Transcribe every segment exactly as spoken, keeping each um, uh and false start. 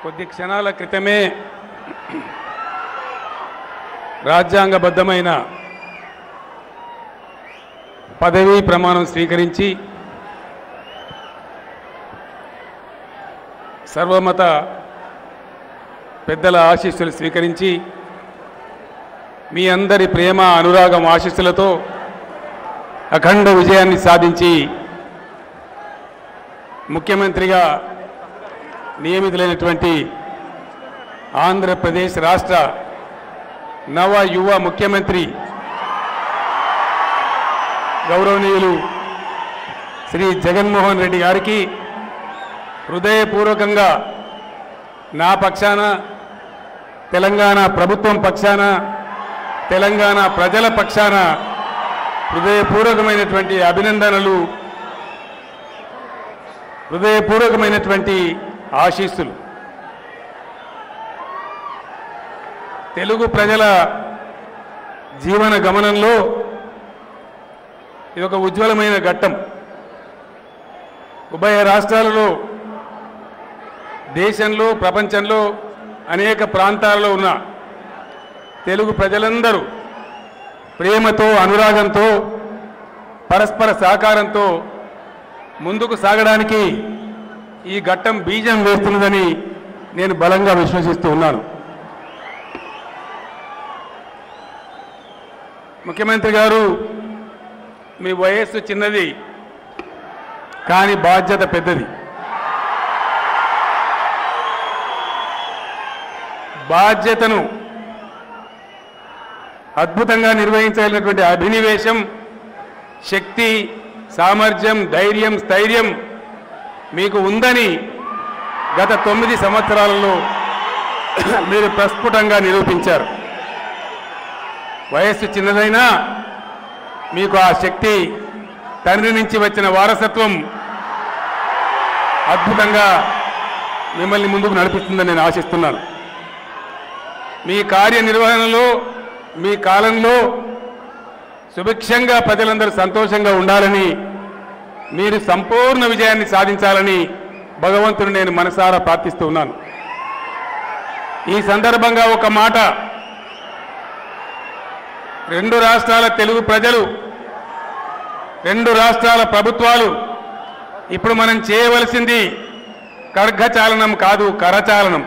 కొద్ది క్షణాల క్రితమే రాజ్యాంగబద్ధమైన పదవీ ప్రమాణం స్వీకరించి సర్వమత పెద్దల ఆశీస్సులు స్వీకరించి మీ అందరి ప్రేమ అనురాగం ఆశీస్సులతో అఖండ విజయాన్ని సాధించి ముఖ్యమంత్రిగా నియమితులైనటువంటి ఆంధ్రప్రదేశ్ రాష్ట్ర నవ యువ ముఖ్యమంత్రి గౌరవనీయులు శ్రీ జగన్మోహన్ రెడ్డి గారికి హృదయపూర్వకంగా నా పక్షాన తెలంగాణ ప్రభుత్వం పక్షాన తెలంగాణ ప్రజల పక్షాన హృదయపూర్వకమైనటువంటి అభినందనలు, హృదయపూర్వకమైనటువంటి ఆశీస్సులు. తెలుగు ప్రజల జీవన గమనంలో ఇది ఒక ఉజ్వలమైన ఘట్టం. ఉభయ రాష్ట్రాలలో, దేశంలో, ప్రపంచంలో అనేక ప్రాంతాలలో ఉన్న తెలుగు ప్రజలందరూ ప్రేమతో, అనురాగంతో, పరస్పర సహకారంతో ముందుకు సాగడానికి ఈ ఘట్టం బీజం వేస్తున్నదని నేను బలంగా విశ్వసిస్తూ ఉన్నాను. ముఖ్యమంత్రి గారు, మీ వయస్సు చిన్నది కానీ బాధ్యత పెద్దది. బాధ్యతను అద్భుతంగా నిర్వహించాలన్నటువంటి అభినివేశం, శక్తి, సామర్థ్యం, ధైర్యం, స్థైర్యం మీకు ఉందని గత తొమ్మిది సంవత్సరాలలో మీరు ప్రస్ఫుటంగా నిరూపించారు. వయస్సు చిన్నదైనా మీకు ఆ శక్తి, తండ్రి నుంచి వచ్చిన వారసత్వం అద్భుతంగా మిమ్మల్ని ముందుకు నడిపిస్తుందని నేను ఆశిస్తున్నాను. మీ కార్యనిర్వహణలో, మీ కాలంలో సుభిక్షంగా ప్రజలందరూ సంతోషంగా ఉండాలని, మీరు సంపూర్ణ విజయాన్ని సాధించాలని భగవంతుని నేను మనసారా ప్రార్థిస్తూ ఉన్నాను. ఈ సందర్భంగా ఒక మాట, రెండు రాష్ట్రాల తెలుగు ప్రజలు, రెండు రాష్ట్రాల ప్రభుత్వాలు ఇప్పుడు మనం చేయవలసింది ఖడ్గచాలనం కాదు, కరచాలనం.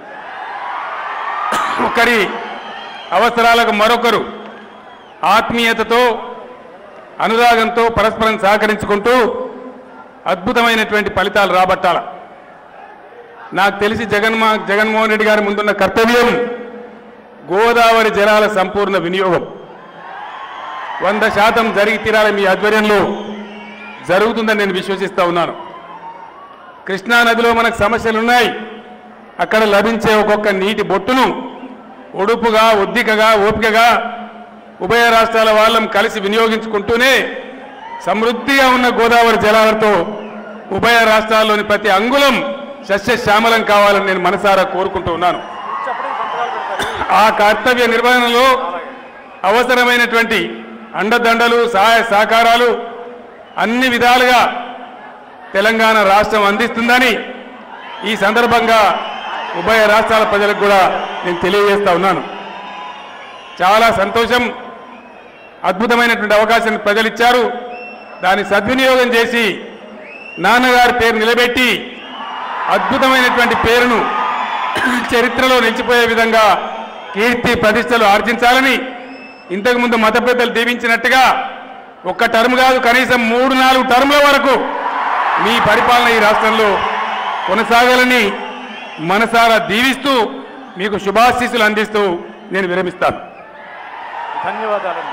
ఒకరి అవసరాలకు మరొకరు ఆత్మీయతతో, అనురాగంతో పరస్పరం సహకరించుకుంటూ అద్భుతమైనటువంటి ఫలితాలు రాబట్టాల. నాకు తెలిసి జగన్మో జగన్మోహన్ రెడ్డి గారి ముందున్న కర్తవ్యం గోదావరి జలాల సంపూర్ణ వినియోగం. వంద శాతం జరిగి తీరాలి. మీ ఆధ్వర్యంలో జరుగుతుందని నేను విశ్వసిస్తూ ఉన్నాను. కృష్ణా నదిలో మనకు సమస్యలు ఉన్నాయి. అక్కడ లభించే ఒక్కొక్క నీటి బొట్టును ఒడుపుగా, ఒద్దికగా, ఓపికగా ఉభయ రాష్ట్రాల వాళ్ళం కలిసి వినియోగించుకుంటూనే సమృద్ధిగా ఉన్న గోదావరి జలాలతో ఉభయ రాష్ట్రాల్లోని ప్రతి అంగుళం సస్యశ్యామలం కావాలని నేను మనసారా కోరుకుంటూ ఉన్నాను. ఆ కర్తవ్య నిర్వహణలో అవసరమైనటువంటి అండదండలు, సహాయ సహకారాలు అన్ని విధాలుగా తెలంగాణ రాష్ట్రం అందిస్తుందని ఈ సందర్భంగా ఉభయ రాష్ట్రాల ప్రజలకు కూడా నేను తెలియజేస్తా ఉన్నాను. చాలా సంతోషం. అద్భుతమైనటువంటి అవకాశాన్ని ప్రజలు ఇచ్చారు. దాన్ని సద్వినియోగం చేసి నాన్నగారి పేరు నిలబెట్టి అద్భుతమైనటువంటి పేరును చరిత్రలో నిలిచిపోయే విధంగా కీర్తి ప్రతిష్టలు ఆర్జించాలని, ఇంతకుముందు మత పెద్దలు దీవించినట్టుగా ఒక్క టర్మ్ కాదు, కనీసం మూడు నాలుగు టర్ముల వరకు మీ పరిపాలన ఈ రాష్ట్రంలో కొనసాగాలని మనసారా దీవిస్తూ మీకు శుభాశీస్సులు అందిస్తూ నేను విరమిస్తాను. ధన్యవాదాలండి.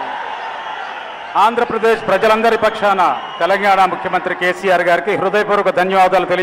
ఆంధ్రప్రదేశ్ ప్రజలందరి పక్షాన తెలంగాణ ముఖ్యమంత్రి కేసీఆర్ గారికి హృదయపూర్వక ధన్యవాదాలు తెలియ